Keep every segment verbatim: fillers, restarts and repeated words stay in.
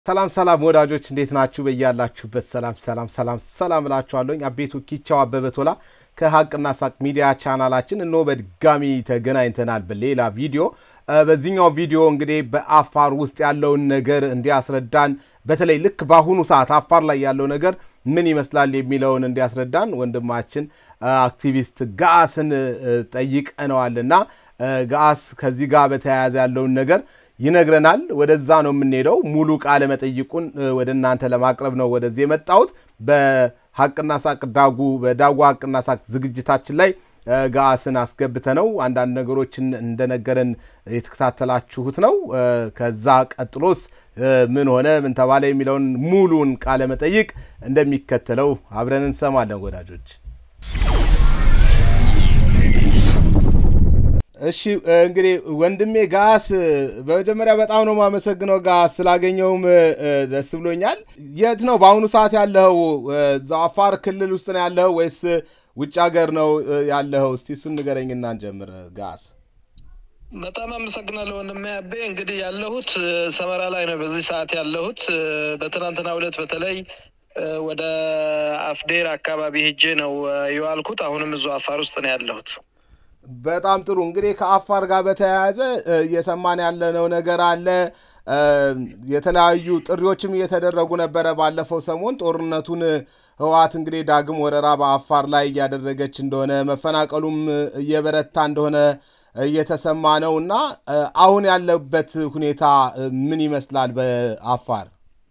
ሰላም ሰላም ወዳጆች እንዴት ናችሁ በእያላችሁበት ሰላም ሰላም ሰላም ሰላም እላችኋለሁ አቤቱ ኪቻው አበበቶላ ከሐቅና ሳቅ ሚዲያ ቻናላችን እነሆ በድጋሚ ተገናኝተናል በሌላ ቪዲዮ በዚህኛው ቪዲዮ እንግዲህ በአፋር ውስጥ ያለውን ነገር እንዲያስረዳን በተለይ ልክ ባሁኑ ሰዓት አፋር ላይ ያለው ነገር ምን ይመስላል የሚለውን እንዲያስረዳን ወንድማችን አክቲቪስት ጋስን ጠይቀነዋልና ጋስ ከዚህ ጋር በተያያዘ ያለውን ነገር ይነግረናል ወደዛ ነው የምንሄደው ሙሉ ቃለ መጠይቁን ወደናንተ ለማቅረብ ነው ወደዚህ የመጣሁት በሐቅና ሳቅ ዳጉ በዳጉ ሐቅና ሳቅ ዝግጅታችን ላይ ጋስን አስገብተነው አንዳንድ ነገሮችን እንደነገረን የተከታተላችሁት ነው ከዛ ቀጥሎስ ምን ሆነ ምን ተባለ የሚለውን ሙሉን ቃለ መጠይቅ እንደሚከተለው አብረን እንሰማለን ወዳጆች እሺ እንግዲህ ወንድሜ ጋስ በመጀመሪያ በጣም ነው ማመሰግነው ጋስ ስላገኘውም ደስ ብሎኛል የት ነው ባሁኑ ሰዓት ያለው ዛፋር ክልል ውስጥ ነው ያለው ወይስ ውጭ ሀገር ነው ያለው እስቲ እሱን ንገረኝና እንጀምር ጋስ በጣም አመሰግናለሁ ወንድሜ አቤ እንግዲህ ያለሁት ሰመራ ላይ ነው በዚህ ሰዓት ያለሁት በትናንትናው ዕለት በተለይ ወደ አፍዴር አካባቢ ሄጄ ነው የዋልኩት አሁንም እዛው አፋር ውስጥ ነው ያለሁት በጣም ጥሩ እንግዲህ ከአፋር ጋር በተያያዘ የሰማን ያለነው ነገር አለ የተለያዩ ጥሪዎችም እየተደረጉ ነበር ባለፈው ሰሞን ጦርነቱን ህዋት እንግዲህ ዳግም ወረራ በአፋር ላይ ያደረገች እንደሆነ መፈናቀሉም እየበረታ እንደሆነ እየተሰማ ነውና አሁን ያለበት ሁኔታ ምን ይመስላል በአፋር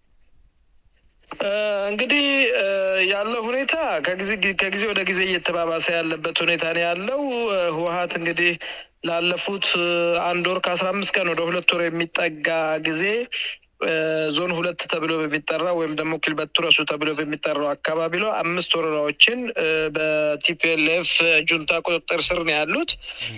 እንግዲህ ያለው ሁኔታ ከጊዜ ከጊዜ ወደ ጊዜ እየተባባሰ ያለበት ሁኔታ ነው ያለው ህዋት እንግዲህ ላለፉት አንድ ወር ከ15 ቀን ወደ ሁለት ወር የሚጠጋ ጊዜ ዞን ሁለት ተብሎ በሚጠራው ወይም ደግሞ ክልበትረሱ ተብሎ በሚጠራው አካባቢ ነው አምስት ወረራዎችን በቲፒኤልኤፍ ጁንታ ቁጥጥር ስር ነው ያሉት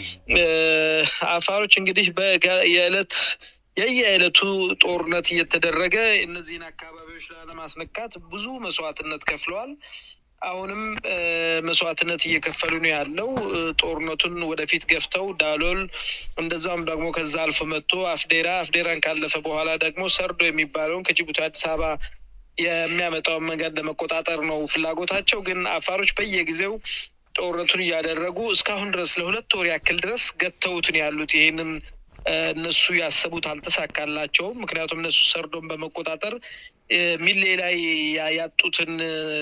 አፋሮች እንግዲህ በየዕለት የየዕለቱ ጦርነት እየተደረገ እነዚህን አካባቢዎች ለማስነካት ብዙ መስዋዕትነት ከፍለዋል አሁንም መስዋዕትነት እየከፈሉ ነው ያለው ጦርነቱን ወደፊት ገፍተው ዳሎል እንደዛም ደግሞ ከዛ አልፎ መጥቶ አፍዴራ አፍዴራን ካለፈ በኋላ ደግሞ ሰርዶ የሚባለውን ከጅቡቲ አዲስ አበባ የሚያመጣው መንገድ ለመቆጣጠር ነው ፍላጎታቸው ግን አፋሮች በየጊዜው ጦርነቱን ያደረጉ እስካሁን ድረስ ለሁለት ወር ያክል ድረስ ገተውት ነው ያሉት ይሄንን እነሱ ያሰቡት አልተሳካላቸው ምክንያቱም እነሱ ሰርዶን በመቆጣጠር ሚሌ ላይ ያጡትን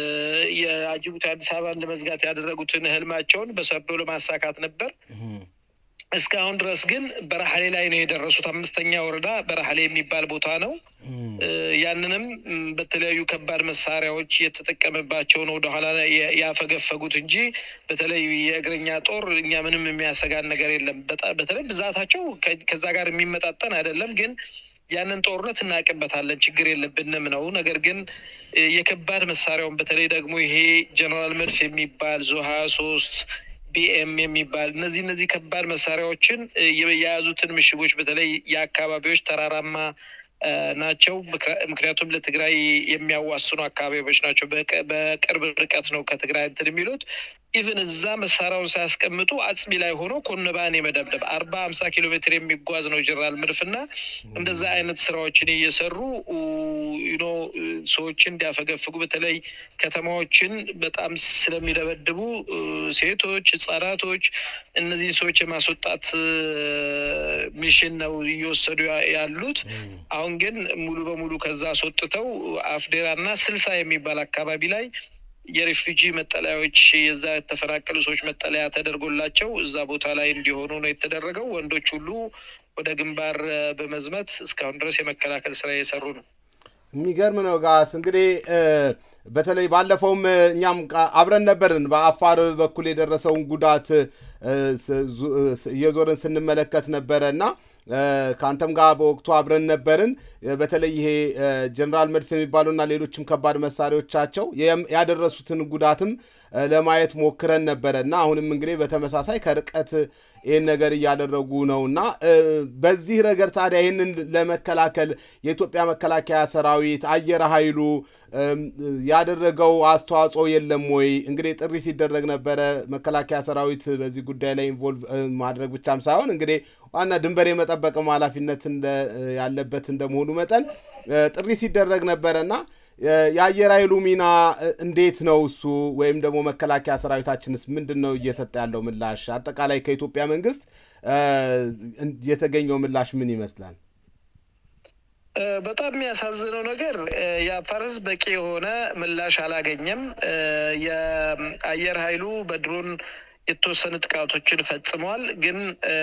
የጅቡቲ አዲስ አበባን ለመዝጋት ያደረጉትን ህልማቸውን በሰርዶ ለማሳካት ነበር እስካሁን ድረስ ግን በራሐሌ ላይ ነው የደረሱት አምስተኛ ወረዳ በራሐሌ የሚባል ቦታ ነው ያንንም በተለያዩ ከባድ መሳሪያዎች የተጠቀመባቸው ነው ወደኋላ ያፈገፈጉት እንጂ በተለይ የእግረኛ ጦር እኛ ምንም የሚያሰጋን ነገር የለም በተለይ ብዛታቸው ከዛ ጋር የሚመጣጠን አይደለም ግን ያንን ጦርነት እናቀበታለን ችግር የለብንም ነው ነገር ግን የከባድ መሳሪያውን በተለይ ደግሞ ይሄ ጀነራል መድፍ የሚባል ዞ ሃያ ሶስት ቢኤም የሚባል እነዚህ እነዚህ ከባድ መሳሪያዎችን የያዙትን ምሽጎች በተለይ የአካባቢዎች ተራራማ ናቸው ምክንያቱም ለትግራይ የሚያዋስኑ አካባቢዎች ናቸው በቅርብ ርቀት ነው ከትግራይ እንትን የሚሉት ኢቭን እዛ መሳሪያውን ሳያስቀምጡ አጽቢ ላይ ሆኖ ኮንባን የመደብደብ አርባ ሃምሳ ኪሎ ሜትር የሚጓዝ ነው ጀነራል መድፍና እንደዛ አይነት ስራዎችን እየሰሩ ዩ ኖ ሰዎችን እንዲያፈገፍጉ በተለይ ከተማዎችን በጣም ስለሚደበድቡ ሴቶች ህጻናቶች እነዚህ ሰዎች የማስወጣት ሚሽን ነው እየወሰዱ ያሉት አሁን ግን ሙሉ በሙሉ ከዛ አስወጥተው አፍዴራና ስልሳ የሚባል አካባቢ ላይ የሪፊጂ መጠለያዎች የዛ ተፈናቀሉ ሰዎች መጠለያ ተደርጎላቸው እዛ ቦታ ላይ እንዲሆኑ ነው የተደረገው ወንዶች ሁሉ ወደ ግንባር በመዝመት እስካሁን ድረስ የመከላከል ስራ እየሰሩ ነው የሚገርም ነው ጋስ እንግዲህ በተለይ ባለፈውም እኛም አብረን ነበርን በአፋር በኩል የደረሰውን ጉዳት የዞርን ስንመለከት ነበርና ካንተም ጋር በወቅቱ አብረን ነበርን በተለይ ይሄ ጀነራል መድፍ የሚባሉና ሌሎችም ከባድ መሳሪያዎቻቸው ያደረሱትን ጉዳትም ለማየት ሞክረን ነበርና አሁንም እንግዲህ በተመሳሳይ ከርቀት ይሄን ነገር ያደረጉ ነውና በዚህ ረገድ ታዲያ ይሄንን ለመከላከል የኢትዮጵያ መከላከያ ሰራዊት አየር ኃይሉ ያደረገው አስተዋጽኦ የለም ወይ እንግዲህ ጥሪ ሲደረግ ነበር መከላከያ ሰራዊት በዚህ ጉዳይ ላይ ኢንቮልቭ ማድረግ ብቻም ሳይሆን እንግዲህ ዋና ድንበር የመጠበቅ ኃላፊነት እንደ ያለበት እንደመሆኑ መጠን ጥሪ ሲደረግ ነበርና የአየር ኃይሉ ሚና እንዴት ነው እሱ ወይም ደግሞ መከላከያ ሰራዊታችንስ ምንድነው እየሰጠ ያለው ምላሽ አጠቃላይ ከኢትዮጵያ መንግስት የተገኘው ምላሽ ምን ይመስላል? በጣም የሚያሳዝነው ነገር የአፋር ህዝብ በቂ የሆነ ምላሽ አላገኘም። የአየር ኃይሉ በድሮን የተወሰኑ ጥቃቶችን ፈጽሟል። ግን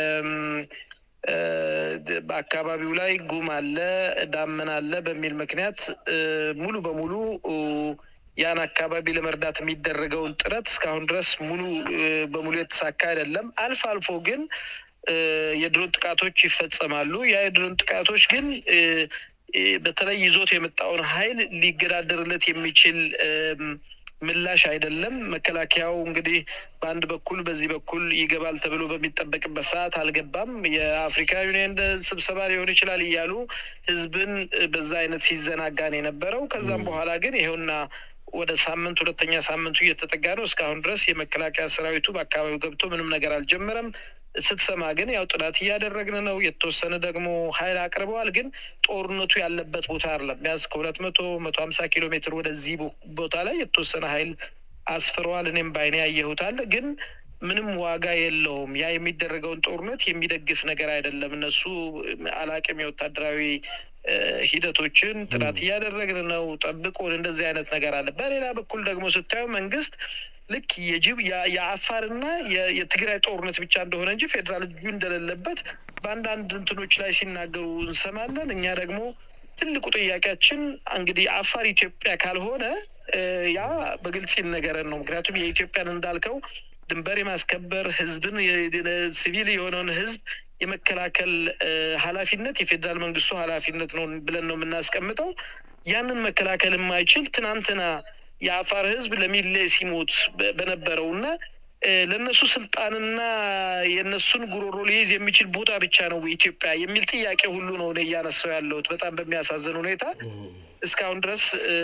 በአካባቢው ላይ ጉም አለ ዳመና አለ በሚል ምክንያት ሙሉ በሙሉ ያን አካባቢ ለመርዳት የሚደረገውን ጥረት እስካሁን ድረስ ሙሉ በሙሉ የተሳካ አይደለም። አልፎ አልፎ ግን የድሮን ጥቃቶች ይፈጸማሉ። ያ የድሮን ጥቃቶች ግን በተለይ ይዞት የመጣውን ኃይል ሊገዳደርለት የሚችል ምላሽ አይደለም። መከላከያው እንግዲህ በአንድ በኩል በዚህ በኩል ይገባል ተብሎ በሚጠበቅበት ሰዓት አልገባም። የአፍሪካ ዩኒየን ስብሰባ ሊሆን ይችላል እያሉ ህዝብን በዛ አይነት ሲዘናጋ ነው የነበረው። ከዛም በኋላ ግን ይሄውና ወደ ሳምንት ሁለተኛ ሳምንቱ እየተጠጋ ነው። እስካሁን ድረስ የመከላከያ ሰራዊቱ በአካባቢው ገብቶ ምንም ነገር አልጀመረም። ስትሰማ ግን ያው ጥናት እያደረግን ነው። የተወሰነ ደግሞ ኃይል አቅርበዋል። ግን ጦርነቱ ያለበት ቦታ አይደለም። ቢያንስ ከሁለት መቶ መቶ ሀምሳ ኪሎ ሜትር ወደዚህ ቦታ ላይ የተወሰነ ኃይል አስፍረዋል። እኔም ባይኔ ያየሁት አለ። ግን ምንም ዋጋ የለውም። ያ የሚደረገውን ጦርነት የሚደግፍ ነገር አይደለም። እነሱ አላቅም የወታደራዊ ሂደቶችን ጥናት እያደረግን ነው ጠብቆን እንደዚህ አይነት ነገር አለ። በሌላ በኩል ደግሞ ስታየው መንግስት ልክ የጅብ የአፋርና የትግራይ ጦርነት ብቻ እንደሆነ እንጂ ፌደራል እጁ እንደሌለበት በአንዳንድ እንትኖች ላይ ሲናገሩ እንሰማለን። እኛ ደግሞ ትልቁ ጥያቄያችን እንግዲህ አፋር ኢትዮጵያ ካልሆነ ያ በግልጽ ይነገረን ነው። ምክንያቱም የኢትዮጵያን እንዳልከው ድንበር የማስከበር ህዝብን ሲቪል የሆነውን ህዝብ የመከላከል ኃላፊነት የፌደራል መንግስቱ ኃላፊነት ነው ብለን ነው የምናስቀምጠው። ያንን መከላከል የማይችል ትናንትና የአፋር ህዝብ ለሚሌ ሲሞት በነበረውና ለነሱ ስልጣንና የነሱን ጉሮሮ ሊይዝ የሚችል ቦታ ብቻ ነው ኢትዮጵያ የሚል ጥያቄ ሁሉ ነው ያነሳው ያለው። በጣም በሚያሳዝን ሁኔታ እስካሁን ድረስ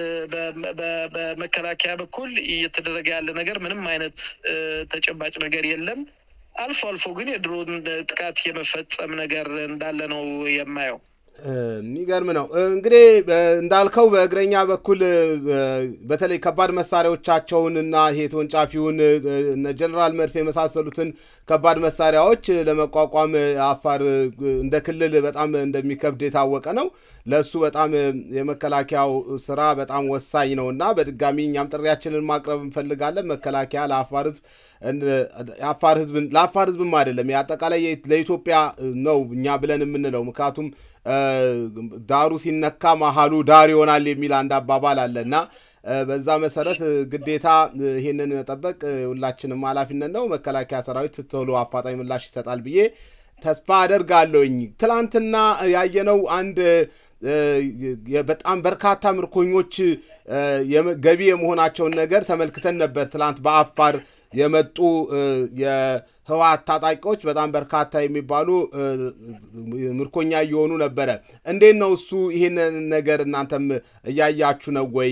በመከላከያ በኩል እየተደረገ ያለ ነገር ምንም አይነት ተጨባጭ ነገር የለም። አልፎ አልፎ ግን የድሮን ጥቃት የመፈጸም ነገር እንዳለ ነው የማየው። የሚገርም ነው እንግዲህ እንዳልከው በእግረኛ በኩል በተለይ ከባድ መሳሪያዎቻቸውን እና ይሄ ተወንጫፊውን እነ ጀነራል መርፌ የመሳሰሉትን ከባድ መሳሪያዎች ለመቋቋም አፋር እንደ ክልል በጣም እንደሚከብድ የታወቀ ነው። ለሱ በጣም የመከላከያው ስራ በጣም ወሳኝ ነውና በድጋሚ እኛም ጥሪያችንን ማቅረብ እንፈልጋለን። መከላከያ ለአፋር ህዝብ አፋር ህዝብ ለአፋር ህዝብም አይደለም ያጠቃላይ ለኢትዮጵያ ነው እኛ ብለን የምንለው። ምክንያቱም ዳሩ ሲነካ መሃሉ ዳር ይሆናል የሚል አንድ አባባል አለና በዛ መሰረት ግዴታ ይሄንን መጠበቅ ሁላችንም ኃላፊነት ነው። መከላከያ ሰራዊት ቶሎ አፋጣኝ ምላሽ ይሰጣል ብዬ ተስፋ አደርጋለሁኝ። ትላንትና ያየነው አንድ በጣም በርካታ ምርኮኞች ገቢ የመሆናቸውን ነገር ተመልክተን ነበር። ትላንት በአፋር የመጡ የህወሓት ታጣቂዎች በጣም በርካታ የሚባሉ ምርኮኛ እየሆኑ ነበረ። እንዴት ነው እሱ ይሄንን ነገር እናንተም እያያችሁ ነው ወይ?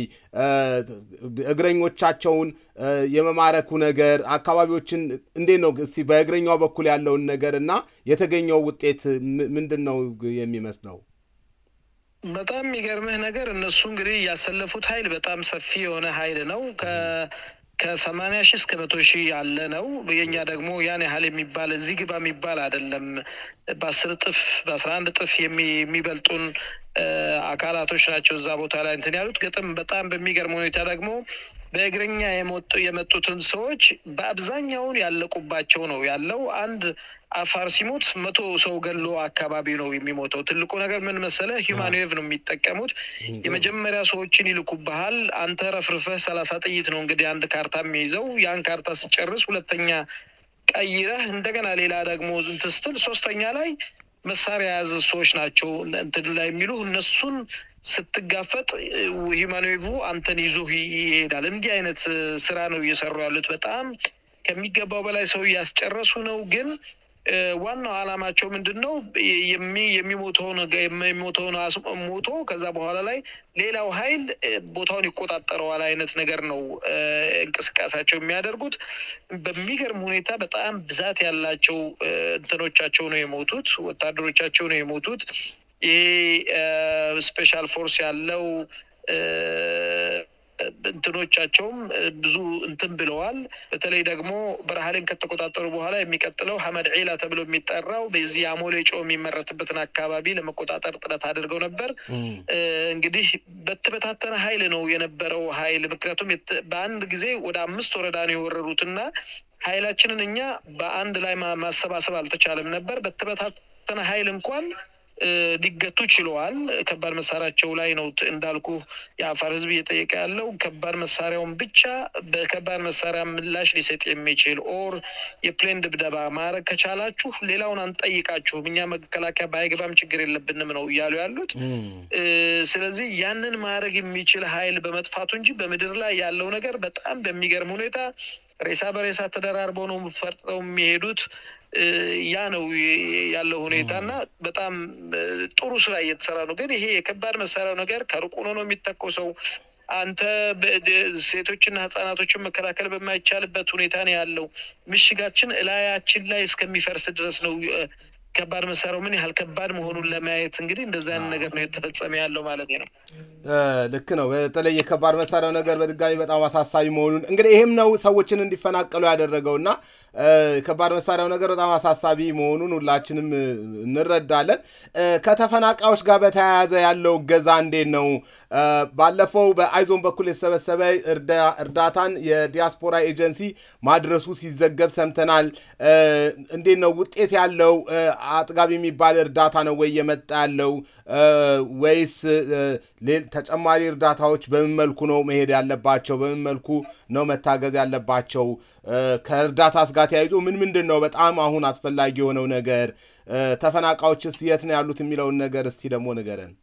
እግረኞቻቸውን የመማረኩ ነገር አካባቢዎችን እንዴት ነው እስቲ በእግረኛው በኩል ያለውን ነገርና የተገኘው ውጤት ምንድነው የሚመስለው? በጣም የሚገርምህ ነገር እነሱ እንግዲህ ያሰለፉት ኃይል በጣም ሰፊ የሆነ ኃይል ነው። ከ ከሰማንያ ሺህ እስከ መቶ ሺህ ያለ ነው። የኛ ደግሞ ያን ያህል የሚባል እዚህ ግባ የሚባል አይደለም። በአስር እጥፍ በአስራ አንድ እጥፍ የሚበልጡን አካላቶች ናቸው እዛ ቦታ ላይ እንትን ያሉት። ገጥም በጣም በሚገርም ሁኔታ ደግሞ በእግረኛ የመጡ የመጡትን ሰዎች በአብዛኛውን ያለቁባቸው ነው ያለው። አንድ አፋር ሲሞት መቶ ሰው ገሎ አካባቢ ነው የሚሞተው። ትልቁ ነገር ምን መሰለ ሂውማን ዌቭ ነው የሚጠቀሙት። የመጀመሪያ ሰዎችን ይልኩብሃል። አንተ ረፍርፈህ ሰላሳ ጥይት ነው እንግዲህ አንድ ካርታ የሚይዘው። ያን ካርታ ሲጨርስ ሁለተኛ ቀይረህ እንደገና ሌላ ደግሞ እንትን ስትል ሶስተኛ ላይ መሳሪያ ያዘ ሰዎች ናቸው እንትን ላይ የሚሉ እነሱን ስትጋፈጥ ሂውማን ዌቭ አንተን ይዞ ይሄዳል። እንዲህ አይነት ስራ ነው እየሰሩ ያሉት። በጣም ከሚገባው በላይ ሰው ያስጨረሱ ነው። ግን ዋናው አላማቸው ምንድነው? የሚ የሚሞተውን የሚሞተውን ሞቶ ከዛ በኋላ ላይ ሌላው ኃይል ቦታውን ይቆጣጠረዋል አይነት ነገር ነው እንቅስቃሴያቸው የሚያደርጉት። በሚገርም ሁኔታ በጣም ብዛት ያላቸው እንትኖቻቸው ነው የሞቱት፣ ወታደሮቻቸው ነው የሞቱት። ይሄ ስፔሻል ፎርስ ያለው እንትኖቻቸውም ብዙ እንትን ብለዋል በተለይ ደግሞ በረሃልን ከተቆጣጠሩ በኋላ የሚቀጥለው ሐመድ ዒላ ተብሎ የሚጠራው በዚህ አሞሌ ጮ የሚመረትበትን አካባቢ ለመቆጣጠር ጥረት አድርገው ነበር እንግዲህ በተበታተነ ኃይል ነው የነበረው ኃይል ምክንያቱም በአንድ ጊዜ ወደ አምስት ወረዳ ነው የወረሩትና ኃይላችንን እኛ በአንድ ላይ ማሰባሰብ አልተቻለም ነበር በተበታተነ ኃይል እንኳን ሊገቱ ችለዋል ከባድ መሳሪያቸው ላይ ነው እንዳልኩ የአፋር ህዝብ እየጠየቀ ያለው ከባድ መሳሪያውን ብቻ በከባድ መሳሪያ ምላሽ ሊሰጥ የሚችል ኦር የፕሌን ድብደባ ማረግ ከቻላችሁ ሌላውን አንጠይቃችሁ እኛ መከላከያ ባይገባም ችግር የለብንም ነው ያሉ ያሉት ስለዚህ ያንን ማረግ የሚችል ኃይል በመጥፋቱ እንጂ በመድር ላይ ያለው ነገር በጣም በሚገርም ሁኔታ ሬሳ በሬሳ ተደራርበው ነው ፈርጠው የሚሄዱት ያ ነው ያለው ሁኔታና በጣም ጥሩ ስራ እየተሰራ ነው ግን ይሄ የከባድ መሳሪያው ነገር ከሩቅ ሆኖ ነው የሚተኮሰው አንተ ሴቶችና ህፃናቶችን መከላከል በማይቻልበት ሁኔታ ነው ያለው ምሽጋችን እላያችን ላይ እስከሚፈርስ ድረስ ነው ከባድ መሳሪያው ምን ያህል ከባድ መሆኑን ለማየት እንግዲህ እንደዛ አይነት ነገር ነው የተፈጸመ ያለው ማለት ነው ልክ ነው በተለይ የከባድ መሳሪያው ነገር በድጋሚ በጣም አሳሳቢ መሆኑን እንግዲህ ይሄም ነው ሰዎችን እንዲፈናቀሉ ያደረገውና ከባድ መሳሪያው ነገር በጣም አሳሳቢ መሆኑን ሁላችንም እንረዳለን ከተፈናቃዮች ጋር በተያያዘ ያለው ገዛ እንዴት ነው ባለፈው በአይዞን በኩል የተሰበሰበ እርዳታን የዲያስፖራ ኤጀንሲ ማድረሱ ሲዘገብ ሰምተናል እንዴት ነው ውጤት ያለው አጥጋቢ የሚባል እርዳታ ነው ወይ የመጣ ያለው ወይስ ተጨማሪ እርዳታዎች በምን መልኩ ነው መሄድ ያለባቸው በምን መልኩ ነው መታገዝ ያለባቸው ከእርዳታስ ጋር ተያይዞ ምን ምንድነው በጣም አሁን አስፈላጊ የሆነው ነገር ተፈናቃዮችስ የት ነው ያሉት የሚለው ነገር እስቲ ደግሞ ንገረን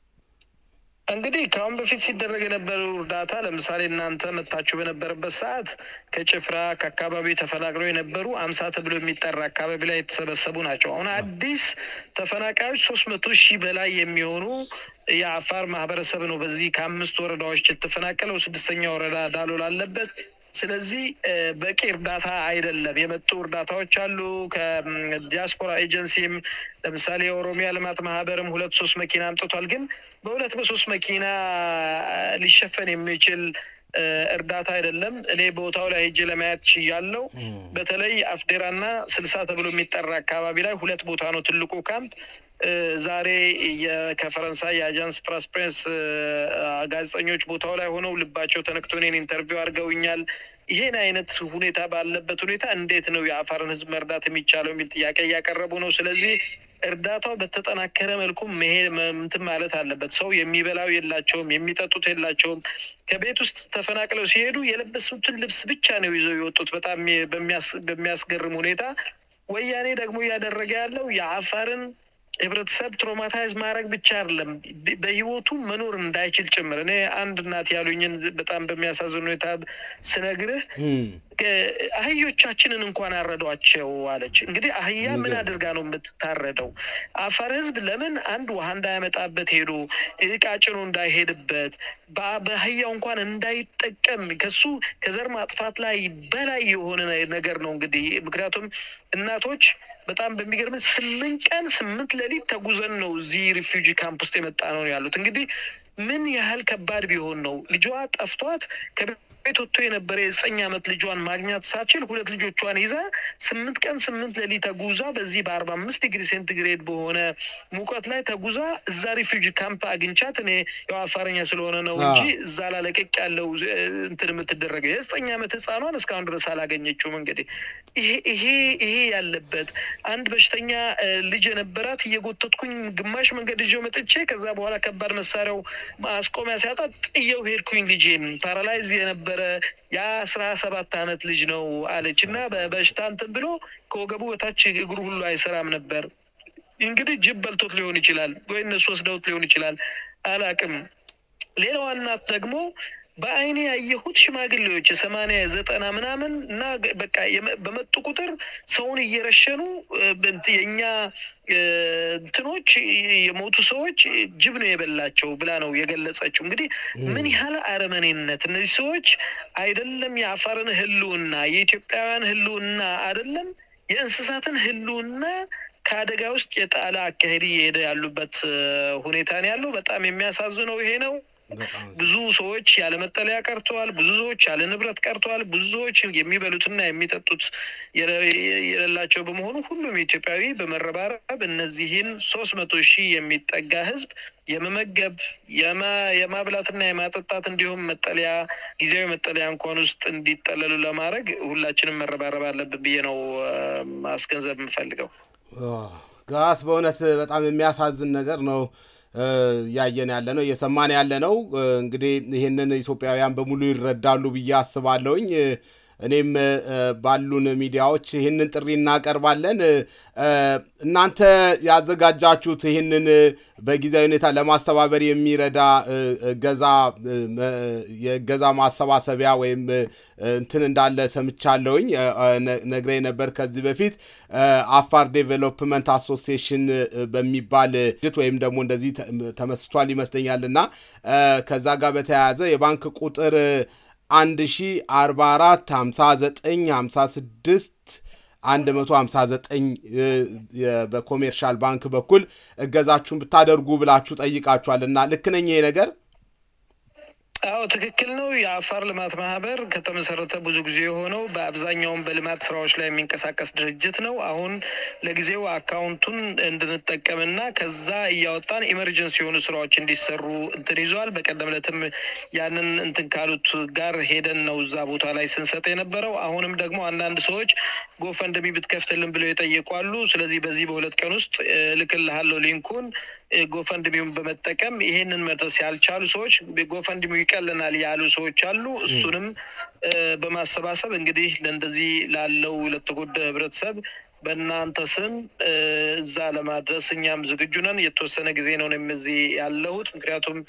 እንግዲህ ካሁን በፊት ሲደረግ የነበረው እርዳታ ለምሳሌ እናንተ መጣችሁ በነበረበት ሰዓት ከጭፍራ ከአካባቢ ተፈናቅለው የነበሩ አምሳ ተብሎ የሚጠራ አካባቢ ላይ የተሰበሰቡ ናቸው አሁን አዲስ ተፈናቃዮች ሶስት መቶ ሺህ በላይ የሚሆኑ የአፋር ማህበረሰብ ነው በዚህ ከአምስት ወረዳዎች የተፈናቀለው ስድስተኛ ወረዳ ዳሎል አለበት ስለዚህ በቂ እርዳታ አይደለም የመጡ እርዳታዎች አሉ ከዲያስፖራ ኤጀንሲም ለምሳሌ ኦሮሚያ ልማት ማህበርም ሁለት ሶስት መኪና አምጥቷል ግን በሁለት በሶስት መኪና ሊሸፈን የሚችል እርዳታ አይደለም እኔ ቦታው ላይ ሄጄ ለማየት ያለው በተለይ አፍዴራና ስልሳ ተብሎ የሚጠራ አካባቢ ላይ ሁለት ቦታ ነው ትልቁ ካምፕ ዛሬ የከፈረንሳይ የአጃንስ ፍራንስ ፕሬስ ጋዜጠኞች ቦታው ላይ ሆነው ልባቸው ተነክቶ እኔን ኢንተርቪው አድርገውኛል ይሄን አይነት ሁኔታ ባለበት ሁኔታ እንዴት ነው የአፋርን ህዝብ መርዳት የሚቻለው የሚል ጥያቄ ያቀረቡ ነው ስለዚህ እርዳታው በተጠናከረ መልኩ እንትን ማለት አለበት ሰው የሚበላው የላቸውም የሚጠጡት የላቸውም ከቤት ውስጥ ተፈናቅለው ሲሄዱ የለበሱትን ልብስ ብቻ ነው ይዘው የወጡት በጣም በሚያስገርም ሁኔታ ወያኔ ደግሞ ያደረገ ያለው የአፋርን ህብረተሰብ ትራውማታይዝ ማድረግ ብቻ አይደለም በህይወቱ መኖር እንዳይችል ጭምር እኔ አንድ እናት ያሉኝን በጣም በሚያሳዝን ሁኔታ ስነግርህ አህዮቻችንን እንኳን አረዷቸው አለች እንግዲህ አህያ ምን አድርጋ ነው የምትታረደው አፋር ህዝብ ለምን አንድ ውሃ እንዳያመጣበት ሄዶ እቃጭኑ እንዳይሄድበት በአህያው እንኳን እንዳይጠቀም ከሱ ከዘር ማጥፋት ላይ በላይ የሆነ ነገር ነው እንግዲህ ምክንያቱም እናቶች በጣም በሚገርም ስምንት ቀን ስምንት ሌሊት ተጉዘን ነው እዚህ ሪፊውጂ ካምፕ ውስጥ የመጣ ነው ያሉት እንግዲህ ምን ያህል ከባድ ቢሆን ነው ልጇ ጠፍቷት ከቤት ወጥቶ የነበረ የዘጠኝ ዓመት ልጇን ማግኘት ሳትችል ሁለት ልጆቿን ይዛ ስምንት ቀን ስምንት ሌሊት ተጉዛ በዚህ በአርባ አምስት ዲግሪ ሴንቲግሬድ በሆነ ሙቀት ላይ ተጉዛ እዛ ሪፊውጂ ካምፕ አግኝቻት እኔ ያው አፋርኛ ስለሆነ ነው እንጂ እዛ ላለቀቅ ያለው እንትን የምትደረገው የዘጠኝ ዓመት ህፃኗን እስካሁን ድረስ አላገኘችውም እንግዲህ ይሄ ይሄ ይሄ ያለበት አንድ በሽተኛ ልጅ የነበራት እየጎተትኩኝ ግማሽ መንገድ ይዤው መጥቼ ከዛ በኋላ ከባድ መሳሪያው ማስቆሚያ ሲያጣ ጥየው ሄድኩኝ ልጄን ፓራላይዝ የነበረ ያ አስራ ሰባት ዓመት ልጅ ነው አለችና በበሽታ እንትን ብሎ ከወገቡ በታች እግሩ ሁሉ አይሰራም ነበር እንግዲህ ጅብ በልቶት ሊሆን ይችላል ወይ እነሱ ወስደውት ሊሆን ይችላል አላቅም ሌላው እናት ደግሞ በአይኔ ያየሁት ሽማግሌዎች ሰማንያ ዘጠና ምናምን እና በቃ በመጡ ቁጥር ሰውን እየረሸኑ የኛ እንትኖች የሞቱ ሰዎች ጅብ ነው የበላቸው ብላ ነው የገለጸችው እንግዲህ ምን ያህል አረመኔነት እነዚህ ሰዎች አይደለም የአፋርን ህልውና የኢትዮጵያውያን ህልውና አይደለም የእንስሳትን ህልውና ከአደጋ ውስጥ የጣለ አካሄድ እየሄደ ያሉበት ሁኔታ ነው ያለው። በጣም የሚያሳዝነው ይሄ ነው። ብዙ ሰዎች ያለ መጠለያ ቀርተዋል። ብዙ ሰዎች ያለ ንብረት ቀርተዋል። ብዙ ሰዎች የሚበሉትና የሚጠጡት የሌላቸው በመሆኑ ሁሉም ኢትዮጵያዊ በመረባረብ እነዚህን ሶስት መቶ ሺህ የሚጠጋ ህዝብ የመመገብ የማብላትና የማጠጣት እንዲሁም መጠለያ ጊዜያዊ መጠለያ እንኳን ውስጥ እንዲጠለሉ ለማድረግ ሁላችንም መረባረብ አለብን ብዬ ነው ማስገንዘብ የምፈልገው። ጋስ በእውነት በጣም የሚያሳዝን ነገር ነው ያየን ያለ ነው የሰማን ያለ ነው። እንግዲህ ይሄንን ኢትዮጵያውያን በሙሉ ይረዳሉ ብዬ አስባለሁኝ። እኔም ባሉን ሚዲያዎች ይሄንን ጥሪ እናቀርባለን። እናንተ ያዘጋጃችሁት ይሄንን በጊዜያዊ ሁኔታ ለማስተባበር የሚረዳ ገዛ የገዛ ማሰባሰቢያ ወይም እንትን እንዳለ ሰምቻለሁኝ ነግሬ ነበር ከዚህ በፊት አፋር ዴቨሎፕመንት አሶሲዬሽን በሚባል ድርጅት ወይም ደግሞ እንደዚህ ተመስርቷል ይመስለኛልና ከዛ ጋር በተያያዘ የባንክ ቁጥር አንድ ሺህ አርባ አራት ሃምሳ ዘጠኝ ሃምሳ ስድስት አንድ መቶ ሃምሳ ዘጠኝ በኮሜርሻል ባንክ በኩል እገዛችሁን ብታደርጉ ብላችሁ ጠይቃችኋልና ልክ ነኝ ይሄ ነገር? አዎ ትክክል ነው። የአፋር ልማት ማህበር ከተመሰረተ ብዙ ጊዜ ሆነው በአብዛኛው በልማት ስራዎች ላይ የሚንቀሳቀስ ድርጅት ነው። አሁን ለጊዜው አካውንቱን እንድንጠቀምና ከዛ እያወጣን ኢመርጀንሲ የሆኑ ስራዎች እንዲሰሩ እንትን ይዟል። በቀደም ለተም ያንን እንትን ካሉት ጋር ሄደን ነው እዛ ቦታ ላይ ስንሰጥ የነበረው። አሁንም ደግሞ አንዳንድ ሰዎች ጎፈንድሚ ብትከፍትልን ብለው ይጠይቋሉ። ስለዚህ በዚህ በሁለት ቀን ውስጥ ልክልሃለሁ ሊንኩን ጎፈንድሚውን በመጠቀም ይሄንን መድረስ ያልቻሉ ሰዎች ጎፈንድሚው ይቀልናል ያሉ ሰዎች አሉ። እሱንም በማሰባሰብ እንግዲህ ለእንደዚህ ላለው ለተጎዳ ህብረተሰብ በእናንተ ስም እዛ ለማድረስ እኛም ዝግጁ ነን። የተወሰነ ጊዜ ነው እዚህ ያለሁት ምክንያቱም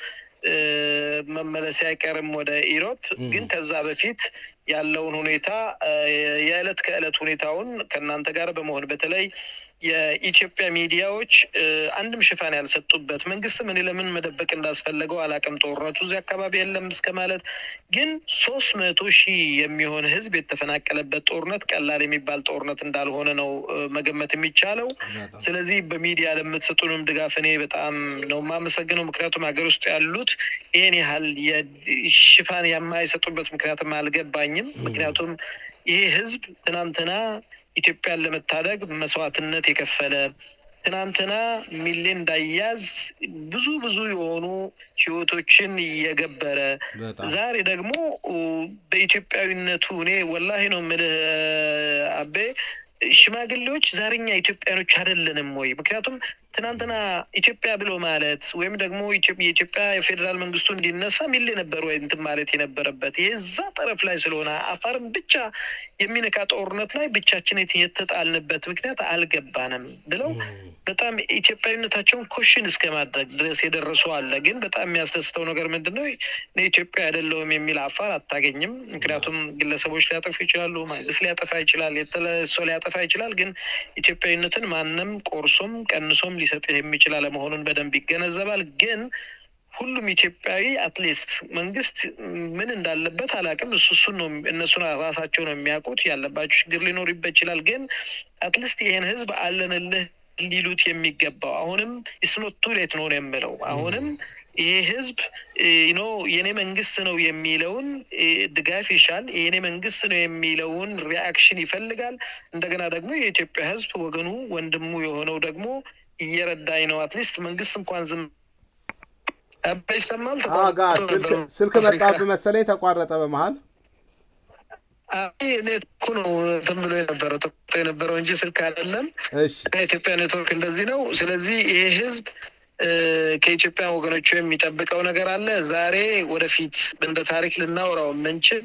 መመለስ አይቀርም ወደ ኢሮፕ። ግን ከዛ በፊት ያለውን ሁኔታ የዕለት ከዕለት ሁኔታውን ከናንተ ጋር በመሆን በተለይ የኢትዮጵያ ሚዲያዎች አንድም ሽፋን ያልሰጡበት መንግስት ምን ለምን መደበቅ እንዳስፈለገው አላቀም ጦርነቱ እዚህ አካባቢ የለም እስከማለት ግን ሶስት መቶ ሺህ የሚሆን ህዝብ የተፈናቀለበት ጦርነት ቀላል የሚባል ጦርነት እንዳልሆነ ነው መገመት የሚቻለው። ስለዚህ በሚዲያ ለምትሰጡንም ድጋፍ እኔ በጣም ነው ማመሰግነው። ምክንያቱም ሀገር ውስጥ ያሉት ይሄን ያህል የሽፋን የማይሰጡበት ምክንያቱም አልገባኝም። ምክንያቱም ይሄ ህዝብ ትናንትና ኢትዮጵያን ለመታደግ መስዋዕትነት የከፈለ ትናንትና ሚሊዮን እንዳያዝ ብዙ ብዙ የሆኑ ህይወቶችን የገበረ ዛሬ ደግሞ በኢትዮጵያዊነቱ እኔ ወላሂ ነው የምልህ አቤ ሽማግሌዎች ዛሬኛ ኢትዮጵያኖች አይደለንም ወይ? ምክንያቱም ትናንትና ኢትዮጵያ ብሎ ማለት ወይም ደግሞ የኢትዮጵያ የፌደራል መንግስቱ እንዲነሳ ሚል ነበር ወይ እንትን ማለት የነበረበት የዛ ጠረፍ ላይ ስለሆነ አፋርም ብቻ የሚነካ ጦርነት ላይ ብቻችን የተጣልንበት ምክንያት አልገባንም ብለው በጣም ኢትዮጵያዊነታቸውን ኮሽን እስከማድረግ ድረስ የደረሱ አለ። ግን በጣም የሚያስደስተው ነገር ምንድነው ለኢትዮጵያ አይደለም የሚል አፋር አታገኝም። ምክንያቱም ግለሰቦች ሊያጠፉ ይችላሉ፣ መንግስት ሊያጠፋ ይችላል፣ የተለሰው ሊያጠፋ ይችላል። ግን ኢትዮጵያዊነትን ማንንም ቆርሶም ቀንሶም ሊሰጥ የሚችል አለመሆኑን በደንብ ይገነዘባል። ግን ሁሉም ኢትዮጵያዊ አትሊስት መንግስት ምን እንዳለበት አላቅም እሱ እሱ ነው እነሱ ራሳቸው ነው የሚያውቁት። ያለባቸው ችግር ሊኖር ይችላል። ግን አትሊስት ይሄን ህዝብ አለንልህ ሊሉት የሚገባው አሁንም እስኖቱ ሌት ነው የምለው አሁንም ይሄ ህዝብ ዩ ኖ የኔ መንግስት ነው የሚለውን ድጋፍ ይሻል የኔ መንግስት ነው የሚለውን ሪአክሽን ይፈልጋል። እንደገና ደግሞ የኢትዮጵያ ህዝብ ወገኑ ወንድሙ የሆነው ደግሞ እየረዳይ ነው። አትሊስት መንግስት እንኳን ዝም አባይሰማል አጋ ስልክ ስልክ መጣብ መሰለኝ ተቋረጠ በመሃል አይ ኔትወርክ ነው ተምሎ የነበረው ተቆጣ የነበረው እንጂ ስልክ አይደለም። እሺ የኢትዮጵያ ኔትወርክ እንደዚህ ነው። ስለዚህ ይሄ ህዝብ ከኢትዮጵያ ወገኖቹ የሚጠብቀው ነገር አለ። ዛሬ ወደፊት እንደ ታሪክ ልናወራው ምንችል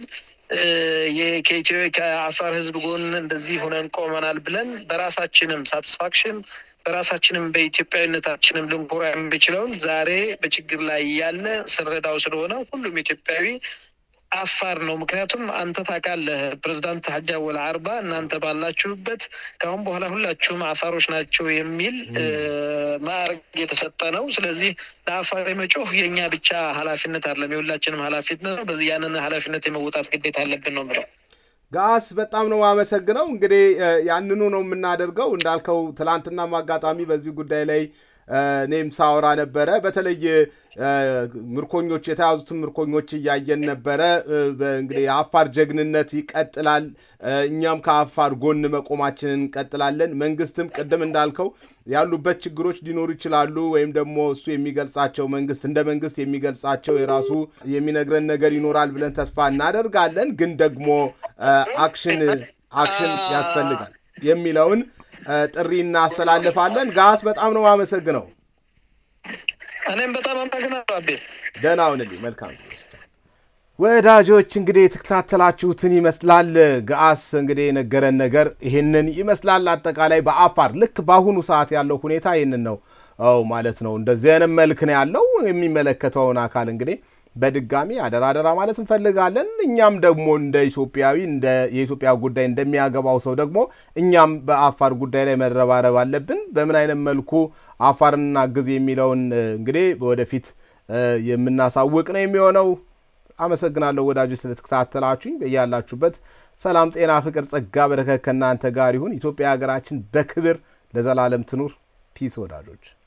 የኢትዮጵያ ከአፋር ህዝብ ጎን እንደዚህ ሆነን ቆመናል ብለን በራሳችንም ሳቲስፋክሽን በራሳችንም በኢትዮጵያዊነታችንም ልንኮራ የምንችለው ዛሬ በችግር ላይ ያለ ስረዳው ስለሆነ ሁሉም ኢትዮጵያዊ አፋር ነው። ምክንያቱም አንተ ታውቃለህ ፕሬዝዳንት ሀጂ አወል አርባ እናንተ ባላችሁበት ካሁን በኋላ ሁላችሁም አፋሮች ናቸው የሚል ማዕረግ የተሰጠ ነው። ስለዚህ ለአፋር መጮህ የኛ ብቻ ኃላፊነት አይደለም የሁላችንም ኃላፊነት ነው። በዚህ ያንን ኃላፊነት የመወጣት ግዴታ አለብን ነው ማለት ጋስ በጣም ነው ማመሰግነው እንግዲህ ያንኑ ነው የምናደርገው እንዳልከው ትላንትና ማጋጣሚ በዚህ ጉዳይ ላይ ኔም ሳውራ ነበረ በተለይ ምርኮኞች የተያዙትን ምርኮኞች ያያየን ነበረ እንግዲህ አፋር ጀግንነት ይቀጥላል እኛም ከአፋር ጎን መቆማችንን እንቀጥላለን መንግስትም ቀደም እንዳልከው ያሉበት ችግሮች ሊኖሩ ይችላሉ ወይም ደግሞ እሱ የሚገልጻቸው መንግስት እንደ መንግስት የሚገልጻቸው የራሱ የሚነግረን ነገር ይኖራል ብለን ተስፋ እናደርጋለን ግን ደግሞ አክሽን አክሽን ያስፈልጋል የሚለውን ጥሪና አስተላልፋለን ጋስ በጣም ነው ማመሰግነው እኔም በጣም አመሰግናለሁ አቤ ደህና ሁንልኝ መልካም ወዳጆች እንግዲህ ተከታተላችሁትን ይመስላል ጋስ እንግዲህ ነገረን ነገር ይሄንን ይመስላል አጠቃላይ በአፋር ልክ ባሁኑ ሰዓት ያለው ሁኔታ ይሄንን ነው አው ማለት ነው እንደዚህ አይነት መልክ ነው ያለው የሚመለከተውን አካል እንግዲህ በድጋሚ አደራደራ ማለት እንፈልጋለን እኛም ደግሞ እንደ ኢትዮጵያዊ እንደ የኢትዮጵያ ጉዳይ እንደሚያገባው ሰው ደግሞ እኛም በአፋር ጉዳይ ላይ መረባረብ አለብን በምን አይነት መልኩ አፋርና ግዝ የሚለውን እንግዲህ ወደፊት የምናሳውቅ ነው የሚሆነው አመሰግናለሁ ወዳጆች ስለተከታተላችሁኝ በእያላችሁበት ሰላም ጤና ፍቅር ጸጋ በረከት ከናንተ ጋር ይሁን ኢትዮጵያ ሀገራችን በክብር ለዘላለም ትኑር ፒስ ወዳጆች